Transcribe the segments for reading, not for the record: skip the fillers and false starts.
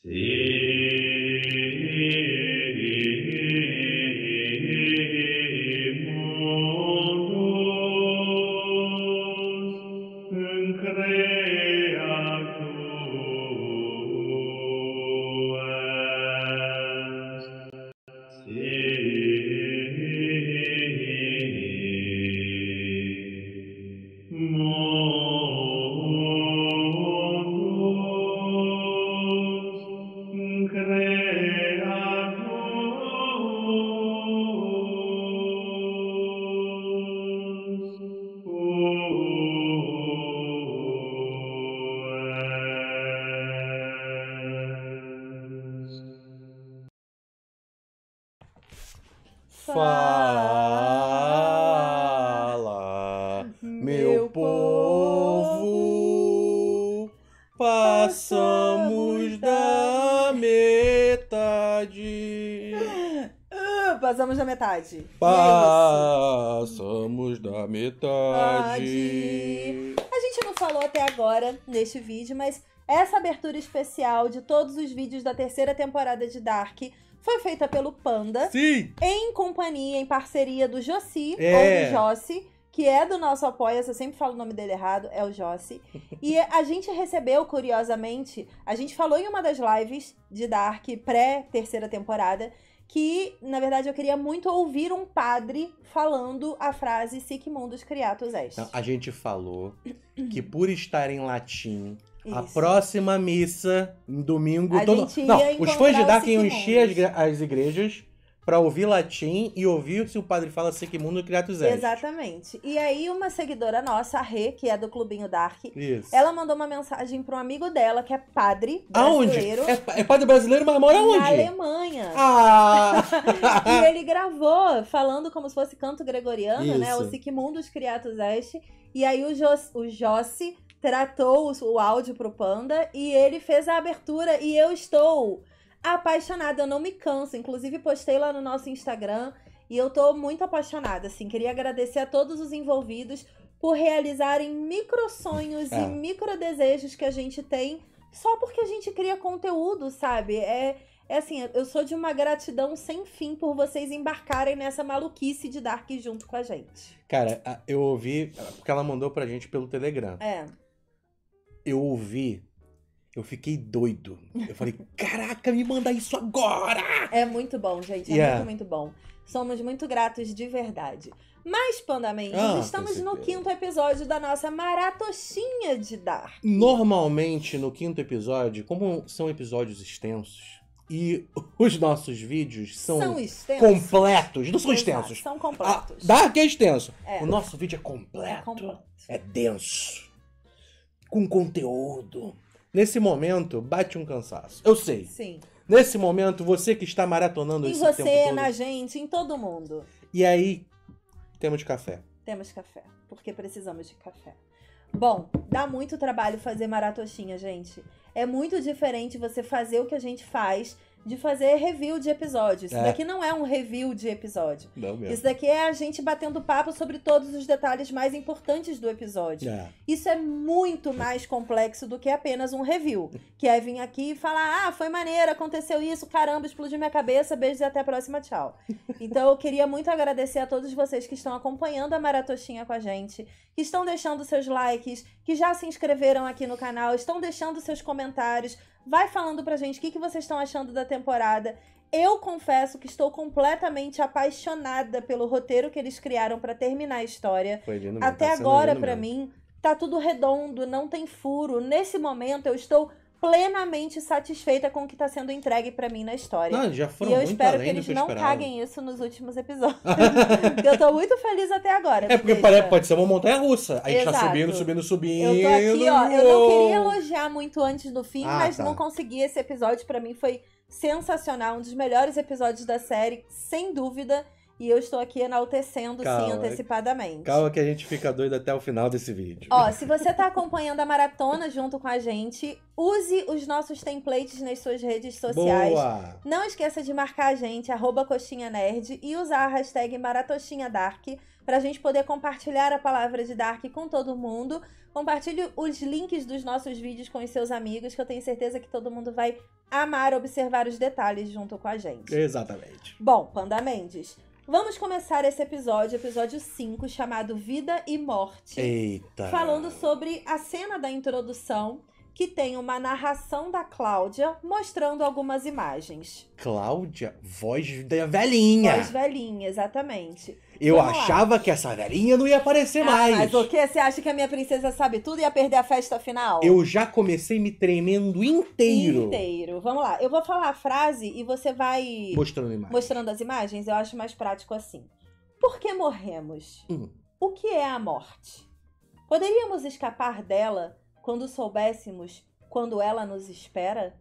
Fala, meu povo, passamos da metade. Passamos da metade. Passamos da metade. A gente não falou até agora neste vídeo, mas essa abertura especial de todos os vídeos da terceira temporada de Dark foi feita pelo Panda. Sim! Em companhia, em parceria do Jossi, ou do Jossi, que é do nosso Apoia-se, eu sempre falo o nome dele errado, é o Jossi. E a gente recebeu, curiosamente, a gente falou em uma das lives de Dark pré-terceira temporada, que, na verdade, eu queria muito ouvir um padre falando a frase Sic Mundus Creatus Est. A gente falou que por estar em latim... Isso. A próxima missa, em domingo... Os fãs de Dark iam encher as igrejas pra ouvir latim e ouvir se o padre fala Sic Mundus Creatus Est. Exatamente. E aí uma seguidora nossa, a Rê, que é do Clubinho Dark, Isso. ela mandou uma mensagem pra um amigo dela, que é padre brasileiro. Aonde? É padre brasileiro, mas mora onde? Na Alemanha. Ah! E ele gravou, falando como se fosse canto gregoriano, Isso. né? O Sic Mundus Creatus Est. E aí o Jossi tratou o áudio pro Panda e ele fez a abertura e eu estou apaixonada, eu não me canso. Inclusive postei lá no nosso Instagram e eu tô muito apaixonada, assim. Queria agradecer a todos os envolvidos por realizarem micro sonhos e micro desejos que a gente tem só porque a gente cria conteúdo, sabe? É assim, eu sou de uma gratidão sem fim por vocês embarcarem nessa maluquice de Dark junto com a gente. Cara, eu ouvi, porque ela mandou pra gente pelo Telegram. Eu ouvi, eu fiquei doido. Eu falei, caraca, me manda isso agora! É muito bom, gente. É muito, muito bom. Somos muito gratos de verdade. Mas, Pandamentos, estamos no 5º episódio da nossa maratochinha de Dark. Normalmente, no 5º episódio, como são episódios extensos, e os nossos vídeos são completos. Não são extensos. São completos. Dark é extenso. O nosso vídeo é completo. É denso. Com conteúdo. Nesse momento, bate um cansaço. Eu sei. Sim. Nesse momento, você que está maratonando esse tempo todo. Em você, na gente, em todo mundo. E aí, temos café. Temos café. Porque precisamos de café. Bom, dá muito trabalho fazer maratochinha, gente. É muito diferente você fazer o que a gente faz de fazer review de episódios. Isso daqui não é um review de episódio. Não mesmo. Isso daqui é a gente batendo papo sobre todos os detalhes mais importantes do episódio. Isso é muito mais complexo do que apenas um review. Que é vir aqui e falar, foi maneiro, aconteceu isso, caramba, explodiu minha cabeça, beijos e até a próxima, tchau. Então eu queria muito agradecer a todos vocês que estão acompanhando a maratochinha com a gente, que estão deixando seus likes, que já se inscreveram aqui no canal, estão deixando seus comentários. Vai falando pra gente o que vocês estão achando da temporada. Eu confesso que estou completamente apaixonada pelo roteiro que eles criaram pra terminar a história. Até agora, pra mim, tá tudo redondo, não tem furo. Nesse momento, eu estou plenamente satisfeita com o que tá sendo entregue pra mim na história. Já foram e eu muito espero além que eles do que eu não esperava. caguem isso nos últimos episódios. Eu tô muito feliz até agora. Porque pode ser uma montanha-russa. A gente tá subindo. Eu tô aqui, ó. Eu não queria elogiar muito antes do fim, mas não consegui. Esse episódio pra mim foi sensacional. Um dos melhores episódios da série, sem dúvida. E eu estou aqui enaltecendo, sim, antecipadamente. Calma que a gente fica doido até o final desse vídeo. Ó, se você está acompanhando a maratona junto com a gente, use os nossos templates nas suas redes sociais. Boa! Não esqueça de marcar a gente, @coxinhanerd, e usar a hashtag MaratostinhaDark para a gente poder compartilhar a palavra de Dark com todo mundo. Compartilhe os links dos nossos vídeos com os seus amigos, que eu tenho certeza que todo mundo vai amar observar os detalhes junto com a gente. Exatamente. Bom, Panda Mendes, vamos começar esse episódio 5, chamado Vida e Morte. Eita! Falando sobre a cena da introdução, que tem uma narração da Cláudia mostrando algumas imagens. Cláudia, voz da velhinha. Voz velhinha, exatamente. Eu achava que essa velhinha não ia aparecer mais. Mas o quê? Você acha que a minha princesa sabe tudo e ia perder a festa final? Eu já comecei me tremendo inteiro. Vamos lá. Eu vou falar a frase e você vai... Mostrando as imagens. Eu acho mais prático assim. Por que morremos? O que é a morte? Poderíamos escapar dela quando soubéssemos quando ela nos espera?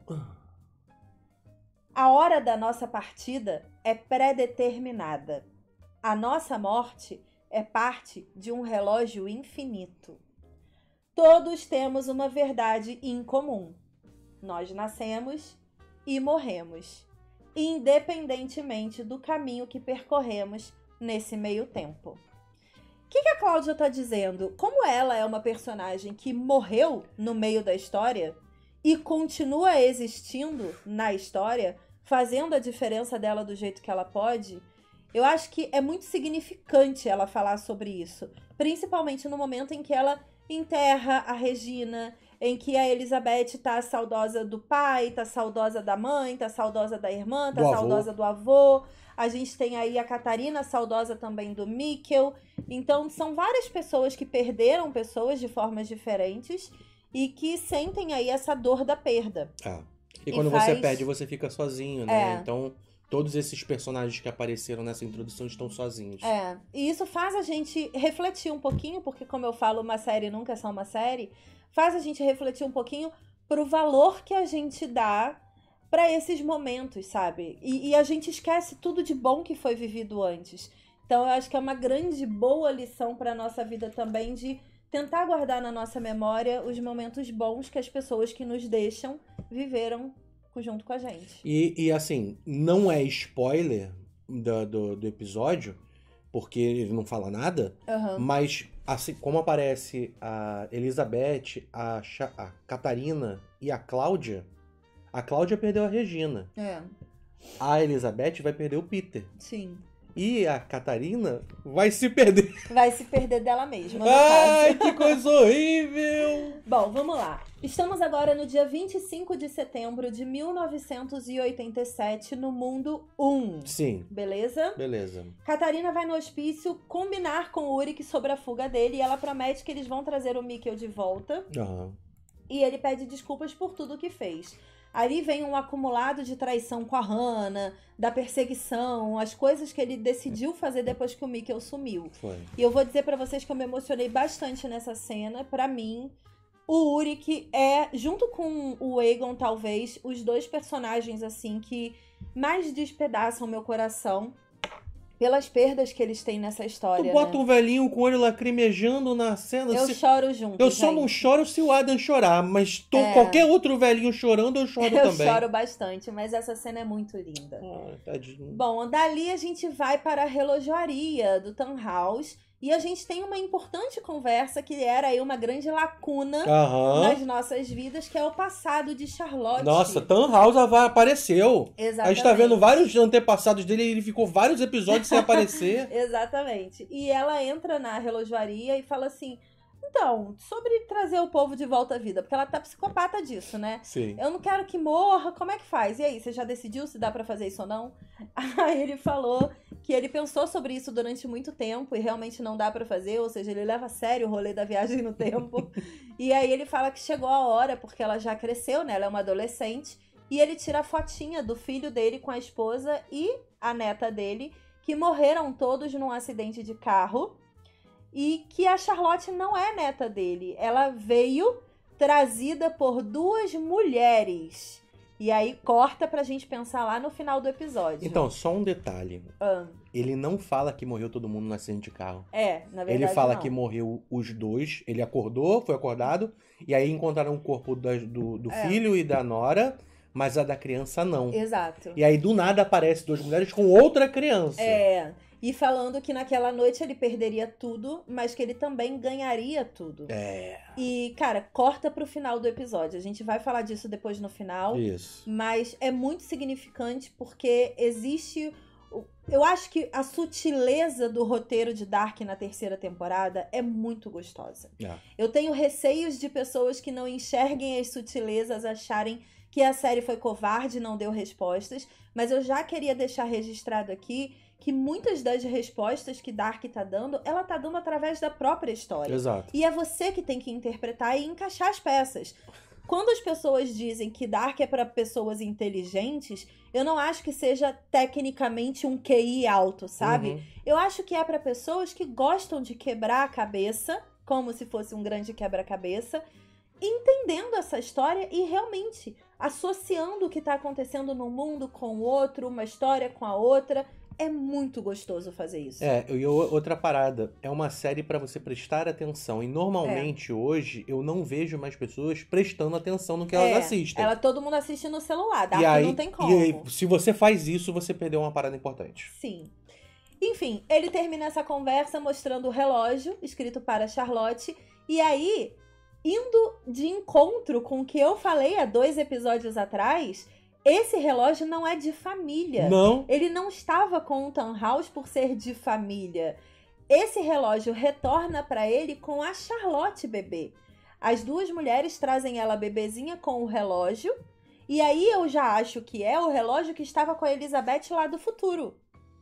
A hora da nossa partida é pré-determinada. A nossa morte é parte de um relógio infinito. Todos temos uma verdade em comum. Nós nascemos e morremos, independentemente do caminho que percorremos nesse meio tempo. O que a Cláudia está dizendo? Como ela é uma personagem que morreu no meio da história e continua existindo na história, fazendo a diferença dela do jeito que ela pode, eu acho que é muito significante ela falar sobre isso. Principalmente no momento em que ela enterra a Regina, em que a Elizabeth tá saudosa do pai, tá saudosa da mãe, tá saudosa da irmã, tá saudosa do avô. A gente tem aí a Catarina, saudosa também do Mikkel. Então, são várias pessoas que perderam pessoas de formas diferentes e que sentem aí essa dor da perda. E quando você perde, você fica sozinho, né? Então, todos esses personagens que apareceram nessa introdução estão sozinhos. E isso faz a gente refletir um pouquinho, porque como eu falo, uma série nunca é só uma série, faz a gente refletir um pouquinho pro valor que a gente dá para esses momentos, sabe? E a gente esquece tudo de bom que foi vivido antes. Então, eu acho que é uma grande, boa lição para nossa vida também, de tentar guardar na nossa memória os momentos bons que as pessoas que nos deixam viveram junto com a gente. E assim, não é spoiler do episódio, porque ele não fala nada, mas assim como aparece a Elizabeth, a Catarina e a Cláudia perdeu a Regina. A Elizabeth vai perder o Peter. Sim. E a Catarina vai se perder. Vai se perder dela mesma. Ai, que coisa horrível! Bom, vamos lá. Estamos agora no dia 25 de setembro de 1987, no mundo 1. Sim. Beleza? Beleza. Catarina vai no hospício combinar com o Úric sobre a fuga dele e ela promete que eles vão trazer o Mikkel de volta. E ele pede desculpas por tudo que fez. Ali vem um acumulado de traição com a Hannah, da perseguição, as coisas que ele decidiu fazer depois que o Mikkel sumiu. E eu vou dizer pra vocês que eu me emocionei bastante nessa cena. Pra mim, o Úric é, junto com o Aegon, talvez, os dois personagens, assim, que mais despedaçam meu coração pelas perdas que eles têm nessa história. Tu bota um velhinho com o olho lacrimejando na cena. Eu choro junto, Eu só não choro se o Adam chorar, mas qualquer outro velhinho chorando, eu choro também. Eu choro bastante, mas essa cena é muito linda. Tadinho. Bom, dali a gente vai para a relojoaria do Tannhaus e a gente tem uma importante conversa que era aí uma grande lacuna nas nossas vidas, que é o passado de Charlotte. Nossa, Tannhaus apareceu. Exatamente. A gente tá vendo vários antepassados dele e ele ficou vários episódios sem aparecer. Exatamente. E ela entra na relojoaria e fala assim: então, sobre trazer o povo de volta à vida, porque ela tá psicopata disso, né? Sim. Eu não quero que morra, como é que faz? E aí, você já decidiu se dá pra fazer isso ou não? Aí ele falou que ele pensou sobre isso durante muito tempo e realmente não dá pra fazer, ou seja, ele leva a sério o rolê da viagem no tempo. E aí ele fala que chegou a hora, porque ela já cresceu, né? Ela é uma adolescente, e ele tira a fotinha do filho dele com a esposa e a neta dele, que morreram todos num acidente de carro. E que a Charlotte não é neta dele. Ela veio trazida por duas mulheres. E aí corta pra gente pensar lá no final do episódio. Então, só um detalhe. Ele não fala que morreu todo mundo no acidente de carro. Na verdade ele fala não. que morreu os dois. Ele acordou, foi acordado. E aí encontraram o corpo do filho e da nora. Mas a da criança não. Exato. E aí do nada aparece 2 mulheres com outra criança. E falando que naquela noite ele perderia tudo, mas que ele também ganharia tudo. E, cara, corta pro final do episódio. A gente vai falar disso depois no final. Isso. Mas é muito significante porque existe... Eu acho que a sutileza do roteiro de Dark na 3ª temporada é muito gostosa. Eu tenho receios de pessoas que não enxerguem as sutilezas, acharem que a série foi covarde e não deu respostas. Mas eu já queria deixar registrado aqui que muitas das respostas que Dark tá dando, ela tá dando através da própria história. Exato. E é você que tem que interpretar e encaixar as peças. Quando as pessoas dizem que Dark é para pessoas inteligentes, eu não acho que seja tecnicamente um QI alto, sabe? Eu acho que é para pessoas que gostam de quebrar a cabeça, como se fosse um grande quebra-cabeça, entendendo essa história e realmente associando o que tá acontecendo no mundo com o outro, uma história com a outra. É muito gostoso fazer isso. E outra parada, é uma série pra você prestar atenção. E normalmente hoje eu não vejo mais pessoas prestando atenção no que elas assistem. Todo mundo assiste no celular, Dark não tem como. E aí, se você faz isso, você perdeu uma parada importante. Sim. Enfim, ele termina essa conversa mostrando o relógio, escrito para Charlotte. E aí, indo de encontro com o que eu falei há 2 episódios atrás... Esse relógio não é de família. Não. Ele não estava com o Tannhaus por ser de família. Esse relógio retorna para ele com a Charlotte bebê. As 2 mulheres trazem ela bebezinha com o relógio. E aí eu já acho que é o relógio que estava com a Elizabeth lá do futuro.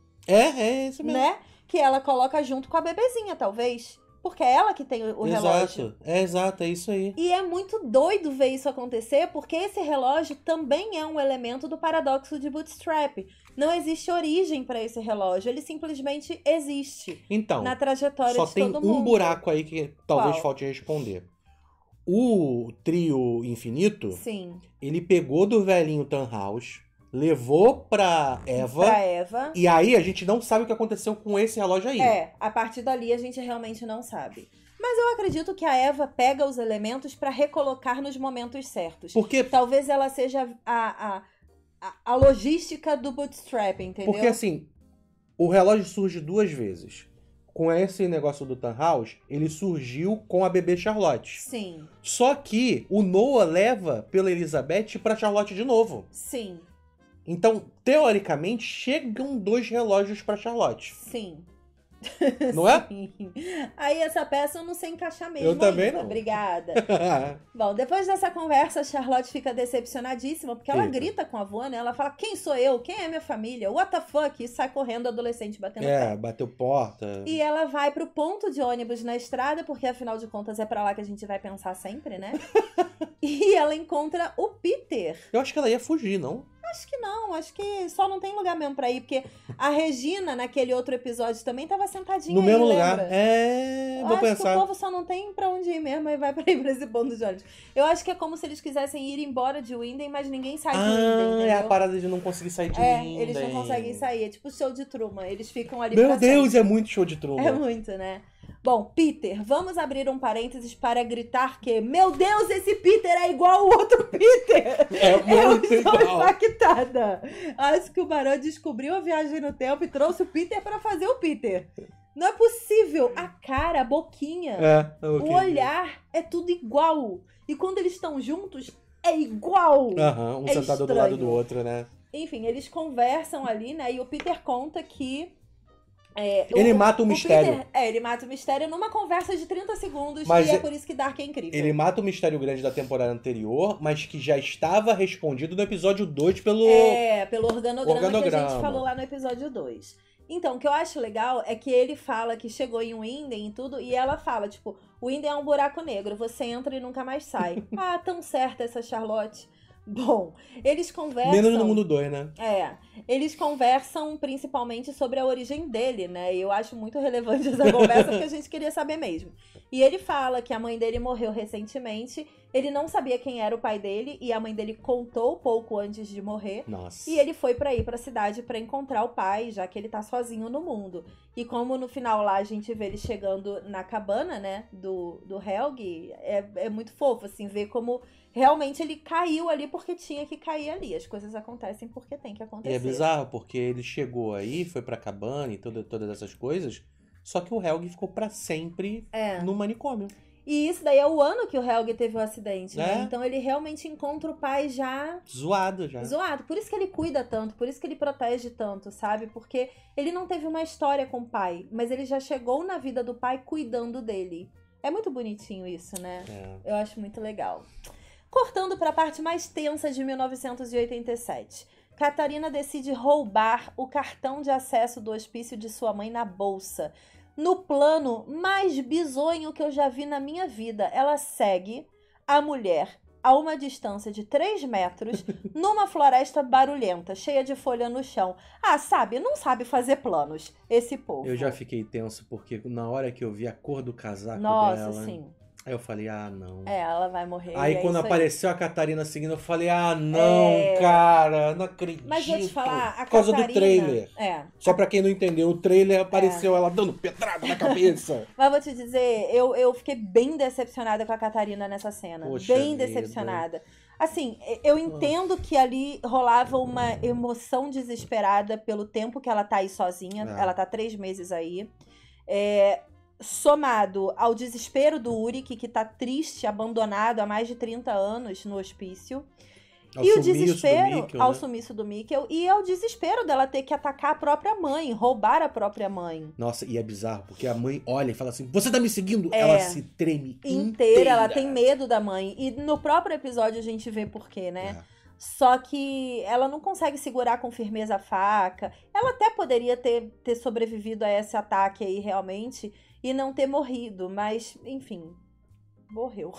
É isso mesmo. Né? Que ela coloca junto com a bebezinha, talvez. Porque é ela que tem o relógio. Exato, é isso aí. E é muito doido ver isso acontecer, porque esse relógio também é um elemento do paradoxo de Bootstrap. Não existe origem para esse relógio, ele simplesmente existe. Então, na trajetória de todo mundo. Só tem um buraco aí que talvez Qual? falte responder. O trio infinito, Sim. Ele pegou do velhinho Tannhaus, levou pra Eva. E aí a gente não sabe o que aconteceu com esse relógio aí. A partir dali a gente realmente não sabe. Mas eu acredito que a Eva pega os elementos pra recolocar nos momentos certos. Porque talvez ela seja a logística do Bootstrap, entendeu? Porque assim, o relógio surge 2 vezes. Com esse negócio do Tannhaus, ele surgiu com a bebê Charlotte. Sim. Só que o Noah leva pela Elizabeth pra Charlotte de novo. Sim. Então, teoricamente, chegam 2 relógios pra Charlotte. Sim. Não é? Sim. Aí essa peça eu não sei encaixar mesmo. Eu também ainda. não. Obrigada. Bom, depois dessa conversa, a Charlotte fica decepcionadíssima, porque ela grita com a avó, né? Ela fala, quem sou eu? Quem é minha família? What the fuck? E sai correndo, adolescente batendo pé. Bateu porta. E ela vai pro ponto de ônibus na estrada, porque afinal de contas é pra lá que a gente vai pensar sempre, né? E ela encontra o Peter. Eu acho que ela ia fugir, não? Acho que não, acho que só não tem lugar mesmo pra ir, porque a Regina, naquele outro episódio, também tava sentadinha no mesmo lugar. Lembra? Vou acho pensar. que o povo só não tem pra onde ir mesmo e vai pra ir pra esse ponto de ônibus. Eu acho que é como se eles quisessem ir embora de Winden, mas ninguém sai de Winden, entendeu? É a parada de não conseguir sair de Winden. Eles não conseguem sair, é tipo show de Truman, eles ficam ali Meu Deus, é muito show de Truman. É muito, né? Bom, Peter, vamos abrir um parênteses para gritar que, meu Deus, esse Peter é igual ao outro Peter! Muito Eu estou igual. impactada. Acho que o Barão descobriu a viagem no tempo e trouxe o Peter para fazer o Peter. Não é possível. A cara, a boquinha, o olhar, é tudo igual. E quando eles estão juntos, é igual. Um sentado do lado do outro, né? Enfim, eles conversam ali, né? E o Peter conta que... ele mata o mistério. Peter, ele mata o mistério numa conversa de 30 segundos. Mas e é por isso que Dark é incrível. Ele mata o mistério grande da temporada anterior, mas que já estava respondido no episódio 2 pelo... pelo organograma que a gente falou lá no episódio 2. Então, o que eu acho legal é que ele fala que chegou em Winden e tudo, e ela fala, tipo, Winden é um buraco negro, você entra e nunca mais sai. Tão certa essa Charlotte. Bom, eles conversam... Menos no mundo 2, né? Eles conversam principalmente sobre a origem dele, né? E eu acho muito relevante essa conversa, porque a gente queria saber mesmo. E ele fala que a mãe dele morreu recentemente Ele não sabia quem era o pai dele e a mãe dele contou pouco antes de morrer. Nossa. E ele foi pra ir pra cidade pra encontrar o pai, já que ele tá sozinho no mundo. E como no final lá a gente vê ele chegando na cabana, né, do Helg, é muito fofo, assim, ver como realmente ele caiu ali porque tinha que cair ali. As coisas acontecem porque tem que acontecer. E é bizarro, porque ele chegou aí, foi pra cabana e todas essas coisas, só que o Helg ficou pra sempre no manicômio. E isso daí é o ano que o Helg teve o acidente, né? Então ele realmente encontra o pai já... Zoado. Por isso que ele cuida tanto, por isso que ele protege tanto, sabe? Porque ele não teve uma história com o pai, mas ele já chegou na vida do pai cuidando dele. É muito bonitinho isso, né? Eu acho muito legal. Cortando para a parte mais tensa de 1987. Catarina decide roubar o cartão de acesso do hospício de sua mãe na bolsa. No plano mais bizonho que eu já vi na minha vida, ela segue a mulher a uma distância de 3 metros numa floresta barulhenta, cheia de folha no chão. Não sabe fazer planos, esse povo. Eu já fiquei tenso porque na hora que eu vi a cor do casaco dela... Nossa, sim. Aí eu falei, não. Ela vai morrer. Aí quando apareceu a Catarina seguindo, eu falei, não, cara, não acredito. Mas vou te falar, a Por causa Catarina... do trailer. Só pra quem não entendeu, o trailer apareceu ela dando pedrada na cabeça. Mas vou te dizer, eu fiquei bem decepcionada com a Catarina nessa cena. Poxa bem vida. Decepcionada. Assim, eu entendo que ali rolava uma emoção desesperada pelo tempo que ela tá aí sozinha. Ela tá 3 meses aí. Somado ao desespero do Úric, que tá triste, abandonado há mais de 30 anos no hospício. E o desespero ao sumiço do Mikkel. E ao desespero dela ter que atacar a própria mãe, roubar a própria mãe. Nossa, e é bizarro, porque a mãe olha e fala assim, você tá me seguindo? Ela se treme inteira. Ela tem medo da mãe. E no próprio episódio a gente vê por quê, né? Só que ela não consegue segurar com firmeza a faca. Ela até poderia ter sobrevivido a esse ataque aí, realmente, e não ter morrido. Mas, enfim, morreu.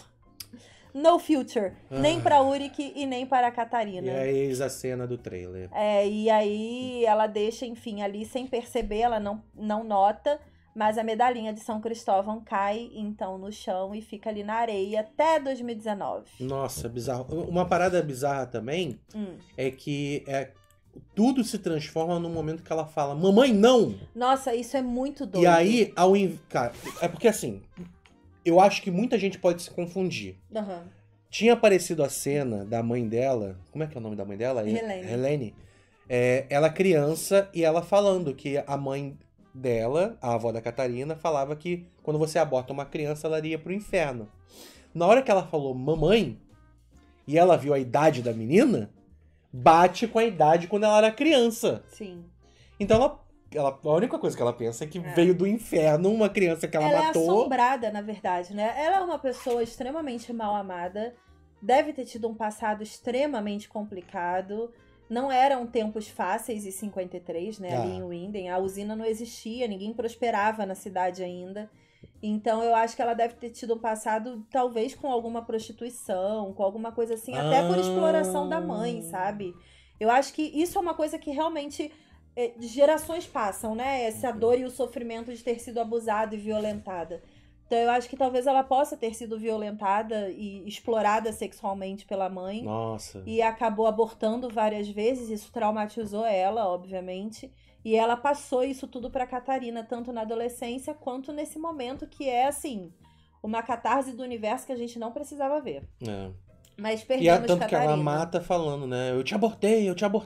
No future. Nem pra Úric e nem para a Catarina. E aí, eis a cena do trailer. E aí ela deixa, enfim, ali sem perceber, ela não nota, mas a medalhinha de São Cristóvão cai, então, no chão e fica ali na areia até 2019. Nossa, bizarro. Uma parada bizarra também é que tudo se transforma no momento que ela fala, mamãe, não! Nossa, isso é muito doido. E aí, cara, é porque assim... Eu acho que muita gente pode se confundir. Tinha aparecido a cena da mãe dela... Como é que é o nome da mãe dela? Helene. Ela criança e ela falando que a mãe dela, a avó da Catarina, falava que quando você aborta uma criança, ela iria pro inferno. Na hora que ela falou mamãe, e ela viu a idade da menina, bate com a idade quando ela era criança. Sim. Então a única coisa que ela pensa é que veio do inferno uma criança que ela matou. Ela é assombrada, na verdade, né? Ela é uma pessoa extremamente mal amada, deve ter tido um passado extremamente complicado. Não eram tempos fáceis em 53, né? Ali em Winden. A usina não existia, ninguém prosperava na cidade ainda. Então eu acho que ela deve ter tido um passado, talvez, com alguma prostituição, com alguma coisa assim, até por exploração da mãe, sabe? Eu acho que isso é uma coisa que realmente... gerações passam, né? Essa dor e o sofrimento de ter sido abusada e violentada. Então eu acho que talvez ela possa ter sido violentada e explorada sexualmente pela mãe. Nossa. E acabou abortando várias vezes. Isso traumatizou ela, obviamente. E ela passou isso tudo pra Catarina, tanto na adolescência quanto nesse momento que é, assim, uma catarse do universo que a gente não precisava ver. Mas perdemos tanto Catarina. que ela mata falando, né? Eu te abortei.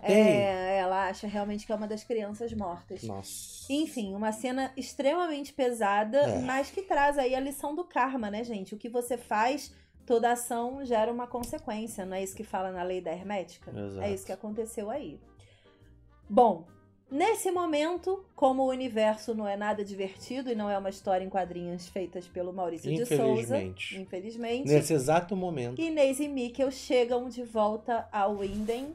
Ela acha realmente que é uma das crianças mortas. Nossa. Enfim, uma cena extremamente pesada, mas que traz aí a lição do karma, né, gente? O que você faz, toda ação gera uma consequência. Não é isso que fala na lei da hermética? Exato. É isso que aconteceu aí. Bom, nesse momento, como o universo não é nada divertido e não é uma história em quadrinhos feitas pelo Maurício de Souza, infelizmente, nesse exato momento, Inês e Mikkel chegam de volta ao Winden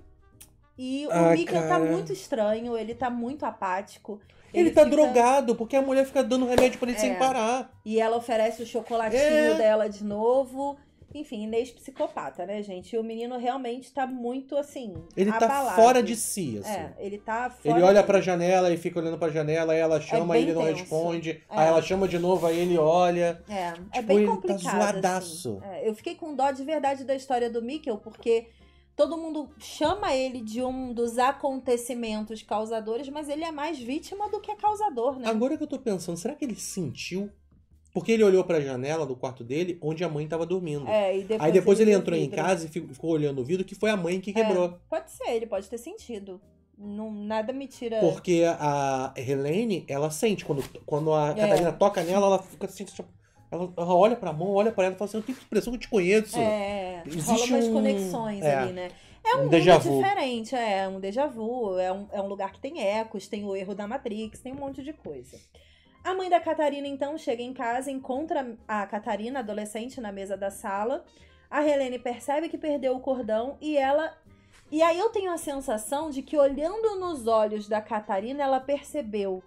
e o Mikkel tá muito estranho, ele tá muito apático. Ele tá drogado, porque a mulher fica dando remédio pra ele sem parar. E ela oferece o chocolatinho dela de novo. Enfim, Inês psicopata, né, gente? E o menino realmente tá muito, assim, ele abalado. Tá fora de si, assim. Ele tá fora Ele olha pra janela e fica olhando pra janela, aí ela chama, aí ele não responde. Aí ela chama de novo, aí ele olha. É bem complicado, tá zoadaço. Assim. Eu fiquei com dó de verdade da história do Mikkel, porque todo mundo chama ele de um dos acontecimentos causadores, mas ele é mais vítima do que causador, né? Agora que eu tô pensando, será que ele sentiu? Porque ele olhou pra janela do quarto dele, onde a mãe tava dormindo. E depois aí depois ele entrou em casa e ficou olhando o vidro, que foi a mãe que quebrou. Pode ser, ele pode ter sentido. Não, nada me tira... Porque a Helene, ela sente. Quando a Catarina toca nela, ela fica assim... Ela olha pra mão, olha pra ela e fala assim, eu tenho impressão que eu te conheço. Rola umas conexões ali, né? É um mundo diferente, um déjà vu, é um lugar que tem ecos, tem o erro da Matrix, tem um monte de coisa. A mãe da Catarina, então, chega em casa, encontra a Catarina, adolescente, na mesa da sala. A Helene percebe que perdeu o cordão e ela... E aí eu tenho a sensação de que, olhando nos olhos da Catarina, ela percebeu.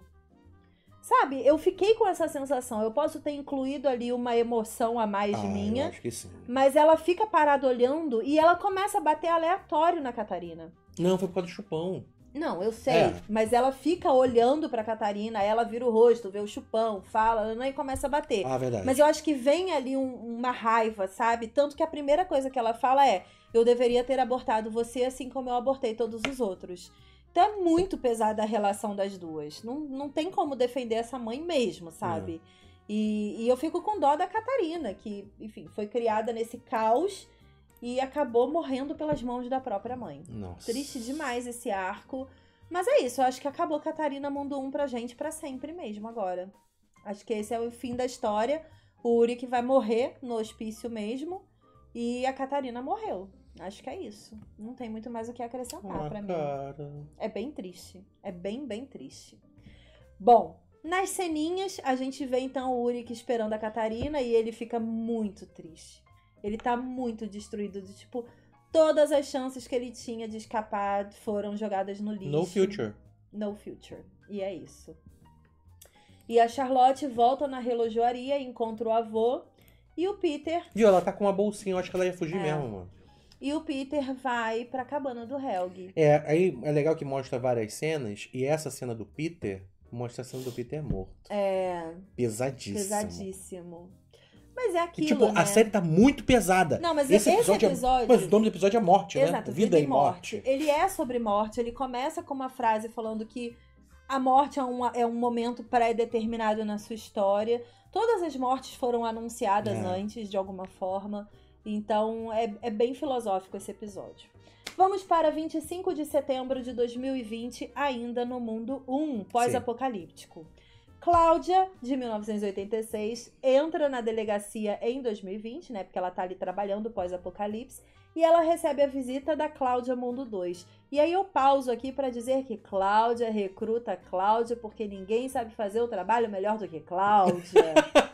Sabe, eu fiquei com essa sensação. Eu posso ter incluído ali uma emoção a mais minha. Eu acho que sim. Mas ela fica parada olhando e ela começa a bater aleatório na Catarina. Não, foi por causa do chupão. Não, eu sei. Mas ela fica olhando pra Catarina, ela vira o rosto, vê o chupão, fala, e começa a bater. Verdade. Mas eu acho que vem ali uma raiva, sabe? Tanto que a primeira coisa que ela fala é: eu deveria ter abortado você assim como eu abortei todos os outros. Então é muito pesada a relação das duas. Não tem como defender essa mãe mesmo, sabe? E eu fico com dó da Catarina, que, enfim, foi criada nesse caos e acabou morrendo pelas mãos da própria mãe. Nossa. Triste demais esse arco. Mas é isso, eu acho que acabou Catarina Mundo 1 pra gente pra sempre mesmo agora. Acho que esse é o fim da história. O Uric vai morrer no hospício mesmo e a Catarina morreu. Acho que é isso. Não tem muito mais o que acrescentar pra mim. É bem triste. É bem, bem triste. Bom, nas ceninhas, a gente vê então o Uric esperando a Catarina e ele fica muito triste. Ele tá muito destruído. Tipo, todas as chances que ele tinha de escapar foram jogadas no lixo. No future. No future. E é isso. E a Charlotte volta na relojoaria, encontra o avô e o Peter... Viu, ela tá com uma bolsinha, eu acho que ela ia fugir mesmo, mano. E o Peter vai pra cabana do Helg. Aí é legal que mostra várias cenas, e essa cena do Peter mostra a cena do Peter morto. Pesadíssimo. Pesadíssimo. Mas é aquilo, e, tipo, né? A série tá muito pesada. Não, mas esse episódio... Mas o nome do episódio é Morte, Exato, né? Vida e morte. Ele é sobre morte. Ele começa com uma frase falando que a morte é um momento pré-determinado na sua história. Todas as mortes foram anunciadas antes, de alguma forma. Então, é bem filosófico esse episódio. Vamos para 25 de setembro de 2020, ainda no mundo 1, pós-apocalíptico. Cláudia, de 1986, entra na delegacia em 2020, né? Porque ela tá ali trabalhando pós-apocalipse. E ela recebe a visita da Cláudia Mundo 2. E aí eu pauso aqui para dizer que Cláudia recruta Cláudia porque ninguém sabe fazer o trabalho melhor do que Cláudia.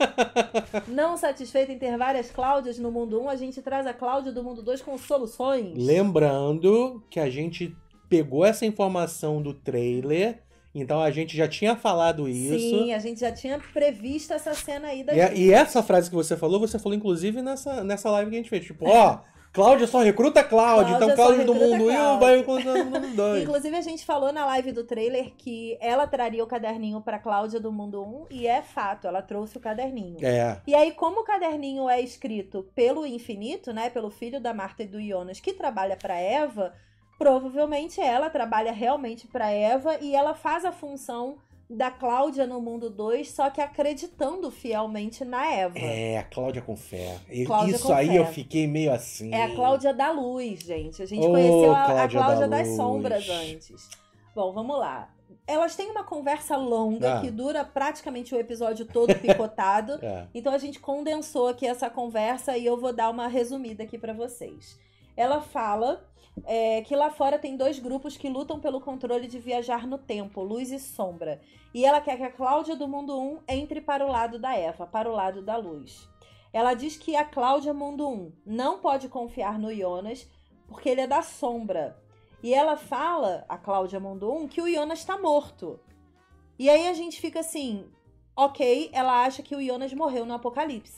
Não satisfeita em ter várias Cláudias no Mundo 1, a gente traz a Cláudia do Mundo 2 com soluções. Lembrando que a gente pegou essa informação do trailer... Então a gente já tinha falado isso. Sim, a gente já tinha previsto essa cena aí da gente. E essa frase que você falou inclusive nessa live que a gente fez. Tipo, Cláudia só recruta Cláudia. Então Cláudia do Mundo 1 vai encontrar no Mundo 2. Inclusive a gente falou na live do trailer que ela traria o caderninho pra Cláudia do Mundo 1. E é fato, ela trouxe o caderninho. E aí, como o caderninho é escrito pelo Infinito, né? Pelo filho da Marta e do Jonas, que trabalha pra Eva... Provavelmente ela trabalha realmente para Eva e ela faz a função da Cláudia no Mundo 2, só que acreditando fielmente na Eva. A Cláudia com fé. Cláudia isso com aí fé. Eu fiquei meio assim. É a Cláudia da luz, gente. A gente conheceu a Cláudia das sombras antes. Bom, vamos lá. Elas têm uma conversa longa que dura praticamente o episódio todo picotado. Então a gente condensou aqui essa conversa e eu vou dar uma resumida aqui para vocês. Ela fala... que lá fora tem dois grupos que lutam pelo controle de viajar no tempo, luz e sombra. E ela quer que a Cláudia do Mundo 1 entre para o lado da Eva, para o lado da luz. Ela diz que a Cláudia Mundo 1 não pode confiar no Jonas, porque ele é da sombra. E ela fala, a Cláudia Mundo 1, que o Jonas está morto. E aí a gente fica assim, ok, ela acha que o Jonas morreu no apocalipse.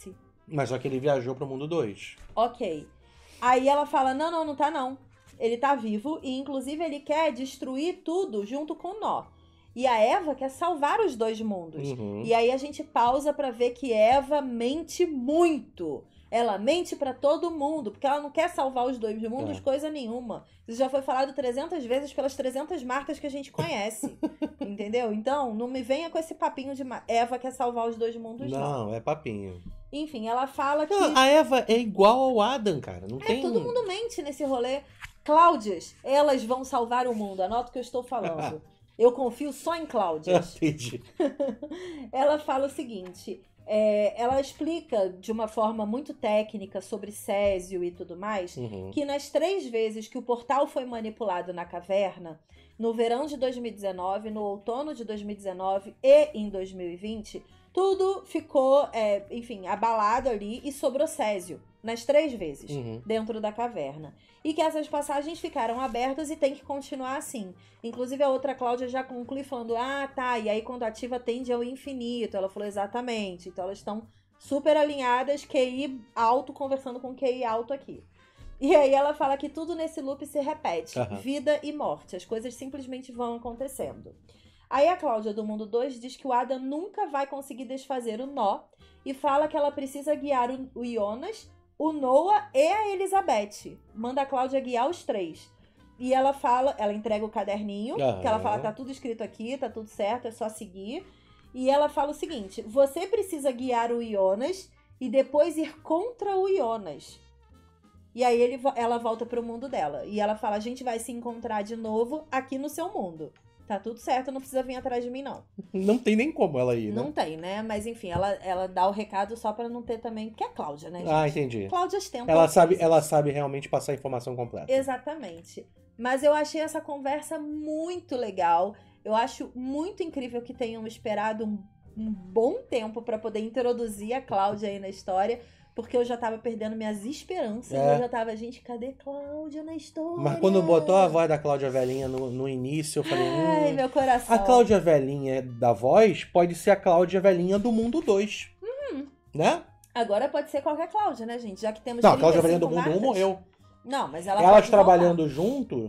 Mas só que ele viajou pro mundo 2. Ok. Aí ela fala, não tá não. Ele tá vivo e, inclusive, ele quer destruir tudo junto com o Nó. E a Eva quer salvar os 2 mundos. E aí a gente pausa pra ver que Eva mente muito. Ela mente pra todo mundo, porque ela não quer salvar os 2 mundos coisa nenhuma. Isso já foi falado 300 vezes pelas 300 marcas que a gente conhece. Entendeu? Então, não me venha com esse papinho de Eva quer salvar os 2 mundos, não. Não, é papinho. Enfim, ela fala que... A Eva é igual ao Adam, cara. Não tem... todo mundo mente nesse rolê. Cláudias, elas vão salvar o mundo. Anota o que eu estou falando. Eu confio só em Cláudias. Entendi. Ela fala o seguinte... ela explica de uma forma muito técnica sobre Césio e tudo mais, que nas 3 vezes que o portal foi manipulado na caverna, no verão de 2019, no outono de 2019 e em 2020, tudo ficou, enfim, abalado ali e sobrou Césio, nas 3 vezes, dentro da caverna. E que essas passagens ficaram abertas e tem que continuar assim. Inclusive a outra Cláudia já conclui falando, e aí quando ativa tende ao infinito. Ela falou exatamente. Então elas estão super alinhadas, QI alto conversando com QI alto aqui. E aí ela fala que tudo nesse loop se repete. Vida e morte. As coisas simplesmente vão acontecendo. Aí a Cláudia do Mundo 2 diz que o Adam nunca vai conseguir desfazer o Nó e fala que ela precisa guiar o Jonas, o Noah e a Elizabeth. Manda a Cláudia guiar os 3. E ela fala, ela entrega o caderninho, que ela fala, tá tudo escrito aqui, tá tudo certo, é só seguir. E ela fala o seguinte, você precisa guiar o Jonas e depois ir contra o Jonas. E aí ela volta pro mundo dela. E ela fala, a gente vai se encontrar de novo aqui no seu mundo. Tá tudo certo, não precisa vir atrás de mim, não. Não tem nem como ela ir, né? Não tem, né? Mas enfim, ela dá o recado só pra não ter também... Porque é Cláudia, né, gente? Entendi. Cláudia tenta. Ela sabe realmente passar a informação completa. Exatamente. Mas eu achei essa conversa muito legal. Eu acho muito incrível que tenham esperado um bom tempo pra poder introduzir a Cláudia aí na história. Porque eu já tava perdendo minhas esperanças. Eu já tava, gente, cadê Cláudia na história? Mas quando botou a voz da Cláudia Velhinha no início, eu falei... Ai, meu coração. A Cláudia Velhinha da voz pode ser a Cláudia Velhinha do Mundo 2. Né? Agora pode ser qualquer Cláudia, né, gente? Já que temos... Não, a Cláudia Velhinha do Mundo 1 morreu. Não, mas ela Elas pode trabalhando voltar. junto...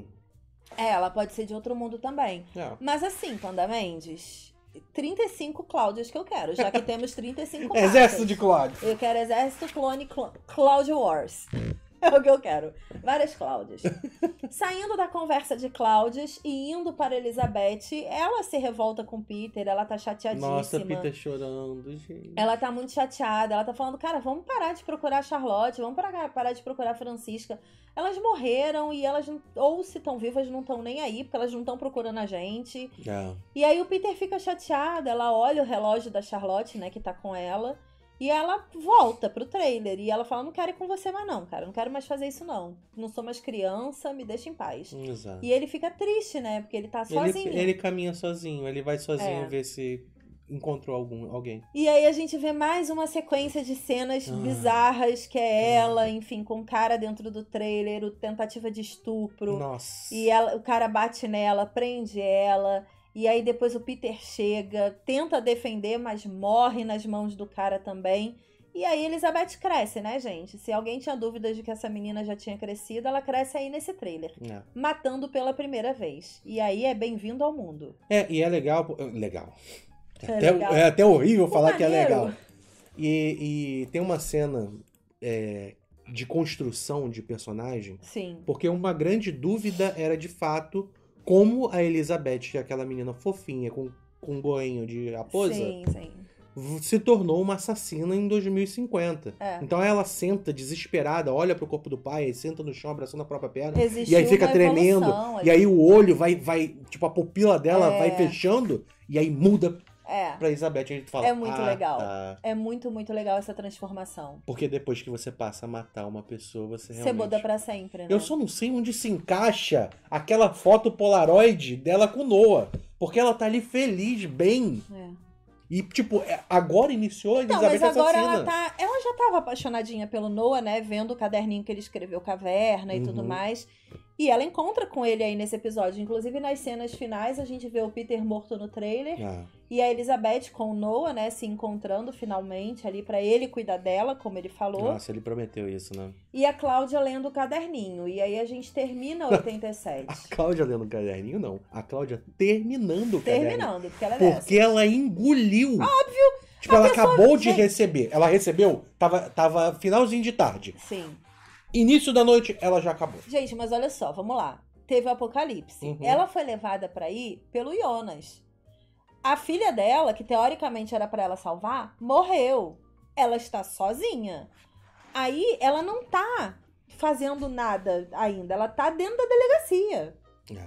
ela pode ser de outro mundo também. Mas assim, Panda Mendes... 35 Cláudias que eu quero, já que temos 35 marcas. Exército de Cláudia. Eu quero exército clone Cláudia Wars. É o que eu quero. Várias Cláudias. Saindo da conversa de Cláudias e indo para Elizabeth, ela se revolta com Peter, ela tá chateadíssima. Nossa, Peter chorando, gente. Ela tá muito chateada, ela tá falando, cara, vamos parar de procurar Charlotte, vamos parar de procurar Francisca. Elas morreram e elas, ou se estão vivas, não estão nem aí, porque elas não estão procurando a gente. E aí o Peter fica chateado, ela olha o relógio da Charlotte, né, que tá com ela, e ela volta pro trailer. E ela fala, não quero ir com você mais não, cara, não quero mais fazer isso não. Não sou mais criança, me deixa em paz. Exato. E ele fica triste, né, porque ele tá sozinho. Ele caminha sozinho, ele vai sozinho ver se... encontrou alguém. E aí a gente vê mais uma sequência de cenas bizarras, que é ela, enfim, com o cara dentro do trailer, tentativa de estupro. Nossa. E o cara bate nela, prende ela. E aí depois o Peter chega, tenta defender, mas morre nas mãos do cara também. E aí Elizabeth cresce, né, gente? Se alguém tinha dúvidas de que essa menina já tinha crescido, ela cresce aí nesse trailer. Matando pela primeira vez. E aí é bem-vindo ao mundo. E é legal... Legal. É até horrível falar que é legal. E tem uma cena de construção de personagem. Sim. Porque uma grande dúvida era, de fato, como a Elizabeth, aquela menina fofinha com um goinho de raposa, se tornou uma assassina em 2050. Então ela senta desesperada, olha pro corpo do pai, senta no chão abraçando a própria perna. E aí fica tremendo. E aí o olho vai, tipo, a pupila dela vai fechando. E aí muda... pra Elizabeth, a gente fala... É muito legal. Tá. É muito, muito legal essa transformação. Porque depois que você passa a matar uma pessoa, você realmente... Você muda pra sempre, né? Eu só não sei onde se encaixa aquela foto Polaroid dela com Noah. Porque ela tá ali feliz, bem. E, tipo, agora iniciou a Elizabeth mas agora assassina. ela já tava apaixonadinha pelo Noah, né? Vendo o caderninho que ele escreveu, Caverna e tudo mais. E ela encontra com ele aí nesse episódio. Inclusive, nas cenas finais, a gente vê o Peter morto no trailer. E a Elizabeth com o Noah, né, se encontrando finalmente ali pra ele cuidar dela, como ele falou. Nossa, ele prometeu isso, né? E a Cláudia lendo o caderninho. E aí a gente termina 87. A Cláudia lendo o caderninho, não. A Cláudia terminando o caderninho. Terminando, porque ela é Porque ela engoliu. Óbvio! Tipo, ela acabou de receber. Ela recebeu, tava finalzinho de tarde. Sim. Início da noite, ela já acabou. Gente, mas olha só, vamos lá. Teve o apocalipse. Ela foi levada pra ir pelo Jonas. A filha dela, que teoricamente era pra ela salvar, morreu. Ela está sozinha. Aí, ela não tá fazendo nada ainda. Ela tá dentro da delegacia.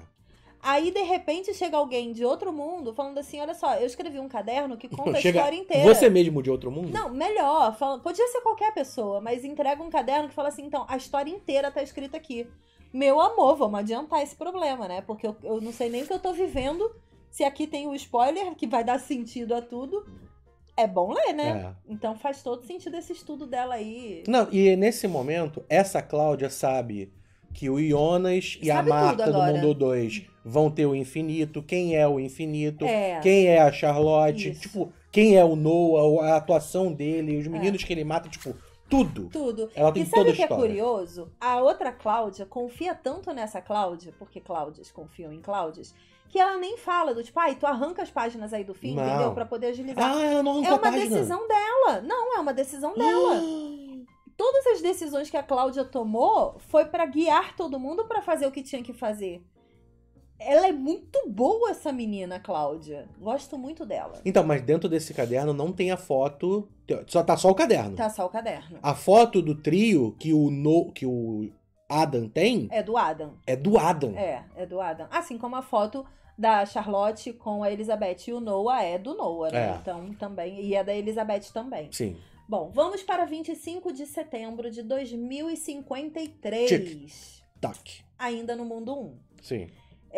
Aí, de repente, chega alguém de outro mundo falando assim, olha só, eu escrevi um caderno que conta a história inteira. Você mesmo de outro mundo? Não, melhor. Podia ser qualquer pessoa, mas entrega um caderno que fala assim, então, a história inteira tá escrita aqui. Meu amor, vamos adiantar esse problema, né? Porque eu não sei nem o que eu tô vivendo. Se aqui tem o spoiler, que vai dar sentido a tudo. É bom ler, né? Então faz todo sentido esse estudo dela aí. Não, e nesse momento, essa Cláudia sabe que o Jonas e a Marta do Mundo 2 vão ter o infinito. Quem é o infinito? Quem é a Charlotte? Isso. Tipo, quem é o Noah? A atuação dele, os meninos que ele mata, tipo, tudo. Tudo. Ela tem e toda a sabe o que é história. curioso? A outra Cláudia confia tanto nessa Cláudia, porque Cláudias confiam em Cláudias, que ela nem fala do tipo, tu arranca as páginas aí do fim, Não. entendeu? Pra poder agilizar. Ela não arrancou a página. É uma decisão dela. Não, é uma decisão dela. Todas as decisões que a Cláudia tomou foi pra guiar todo mundo pra fazer o que tinha que fazer. Ela é muito boa, essa menina, Cláudia. Gosto muito dela. Então, mas dentro desse caderno não tem a foto. Tá só o caderno. Tá só o caderno. A foto do trio que o Adam tem. É do Adam. É do Adam. É do Adam. Assim como a foto da Charlotte com a Elizabeth e o Noah é do Noah, né? Então também. E é da Elizabeth também. Sim. Bom, vamos para 25 de setembro de 2053. Tic-tac. Ainda no mundo 1. Sim.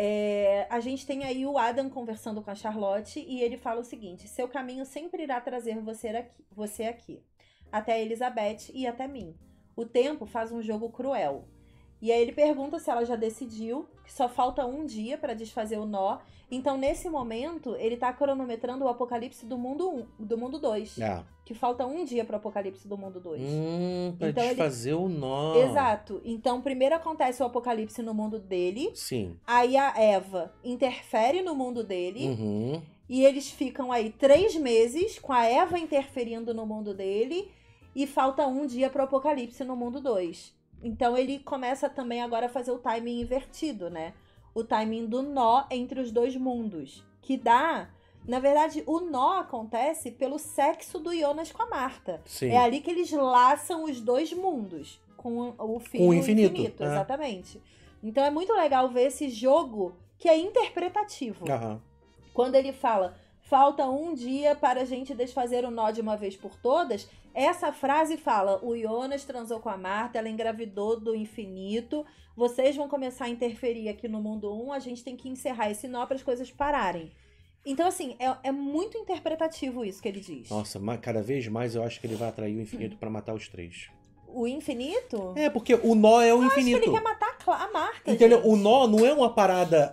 A gente tem aí o Adam conversando com a Charlotte e ele fala o seguinte: seu caminho sempre irá trazer você aqui, até a Elizabeth e até mim. O tempo faz um jogo cruel. E aí ele pergunta se ela já decidiu, que só falta um dia para desfazer o nó. Então, nesse momento, ele tá cronometrando o apocalipse do mundo 2. Que falta um dia pro apocalipse do mundo 2. Pra então, desfazer o nó. Exato. Então, primeiro acontece o apocalipse no mundo dele. Sim. Aí a Eva interfere no mundo dele. E eles ficam aí 3 meses com a Eva interferindo no mundo dele. E falta um dia pro apocalipse no mundo 2. Então, ele começa também agora a fazer o timing invertido, né? O timing do nó entre os dois mundos. Que dá... Na verdade, o nó acontece pelo sexo do Jonas com a Marta. Sim. É ali que eles laçam os dois mundos. Com o fim com o infinito. Exatamente. Então, é muito legal ver esse jogo que é interpretativo. Quando ele fala... Falta um dia para a gente desfazer o nó de uma vez por todas. Essa frase fala, o Jonas transou com a Marta, ela engravidou do infinito. Vocês vão começar a interferir aqui no mundo 1. A gente tem que encerrar esse nó para as coisas pararem. Então, assim, é muito interpretativo isso que ele diz. Nossa, cada vez mais eu acho que ele vai atrair o infinito para matar os 3. O infinito? Porque o nó é o infinito. Acho que ele quer matar a Marta, entendeu? Gente. O nó não é uma parada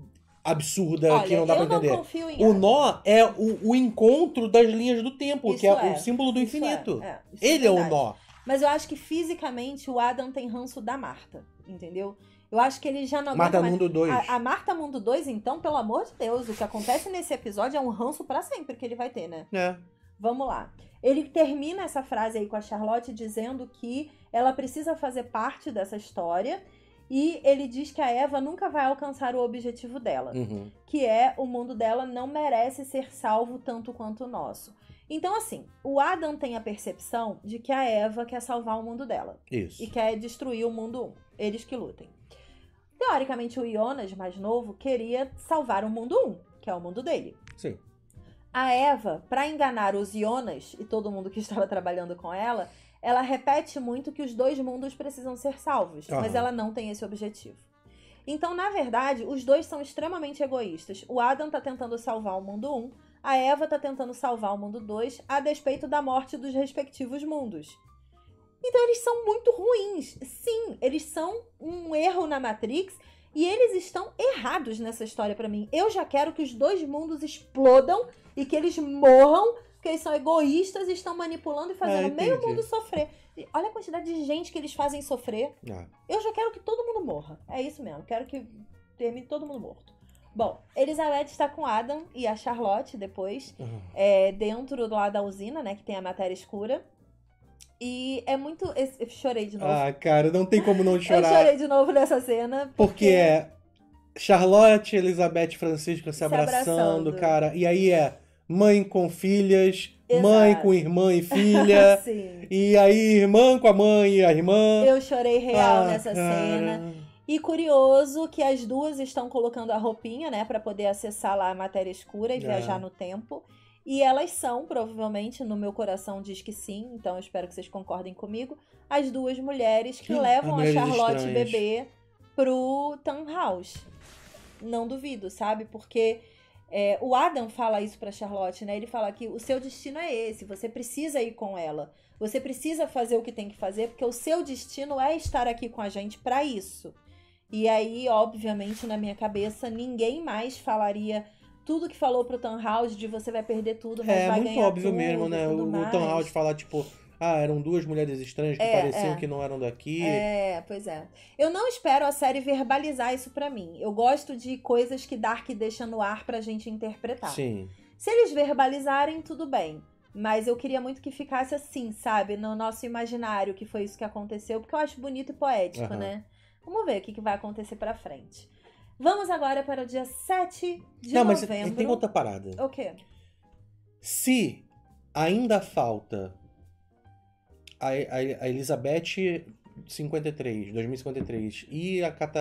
absurda. Olha, que não dá pra entender. Não confio em o nó é o encontro das linhas do tempo, isso que é o símbolo do infinito. Ele é o nó. Mas eu acho que fisicamente o Adam tem ranço da Marta, entendeu? Eu acho que ele já não... Marta Mundo 2. A Marta Mundo 2, então, pelo amor de Deus, o que acontece nesse episódio é um ranço pra sempre que ele vai ter, né? Vamos lá. Ele termina essa frase aí com a Charlotte dizendo que ela precisa fazer parte dessa história. E ele diz que a Eva nunca vai alcançar o objetivo dela. Que é, o mundo dela não merece ser salvo tanto quanto o nosso. Então, assim, o Adam tem a percepção de que a Eva quer salvar o mundo dela. Isso. E quer destruir o mundo 1. Eles que lutem. Teoricamente, o Jonas, mais novo, queria salvar o mundo 1, que é o mundo dele. Sim. A Eva, para enganar os Jonas e todo mundo que estava trabalhando com ela... Ela repete muito que os dois mundos precisam ser salvos, mas ela não tem esse objetivo. Então, na verdade, os dois são extremamente egoístas. O Adam tá tentando salvar o mundo 1, a Eva tá tentando salvar o mundo 2, a despeito da morte dos respectivos mundos. Então eles são muito ruins. Sim, eles são um erro na Matrix e eles estão errados nessa história pra mim. Eu já quero que os dois mundos explodam e que eles morram, porque eles são egoístas e estão manipulando e fazendo meio mundo sofrer. E olha a quantidade de gente que eles fazem sofrer. Eu já quero que todo mundo morra. É isso mesmo, quero que termine todo mundo morto. Bom, Elizabeth está com Adam e a Charlotte depois, dentro lá da usina, né, que tem a matéria escura. E é muito... Eu chorei de novo. Ah, cara, não tem como não chorar. Eu chorei de novo nessa cena. Porque é Charlotte, Elizabeth e Francisca se abraçando, cara. E aí é mãe com filhas, mãe com irmã e filha. Sim. E aí irmã com a mãe e a irmã. Eu chorei real nessa cena. E curioso que as duas estão colocando a roupinha, né, pra poder acessar lá a matéria escura e viajar no tempo. E elas são, provavelmente, no meu coração diz que sim, então eu espero que vocês concordem comigo, as duas mulheres que levam a Charlotte bebê pro Tannhaus. Não duvido, sabe? Porque o Adam fala isso pra Charlotte, né? Ele fala que o seu destino é esse, você precisa ir com ela. Você precisa fazer o que tem que fazer, porque o seu destino é estar aqui com a gente pra isso. E aí, obviamente, na minha cabeça, ninguém mais falaria tudo que falou pro Tannhaus de você vai perder tudo, mas vai ganhar tudo. É muito óbvio mesmo, né? O Tannhaus falar, tipo, eram duas mulheres estranhas que pareciam que não eram daqui. Pois é. Eu não espero a série verbalizar isso pra mim. Eu gosto de coisas que Dark deixa no ar pra gente interpretar. Sim. Se eles verbalizarem, tudo bem. Mas eu queria muito que ficasse assim, sabe? No nosso imaginário, que foi isso que aconteceu. Porque eu acho bonito e poético, né? Vamos ver o que vai acontecer pra frente. Vamos agora para o dia 7 de novembro. Mas tem outra parada. O quê? Se ainda falta a Elizabeth 2053 e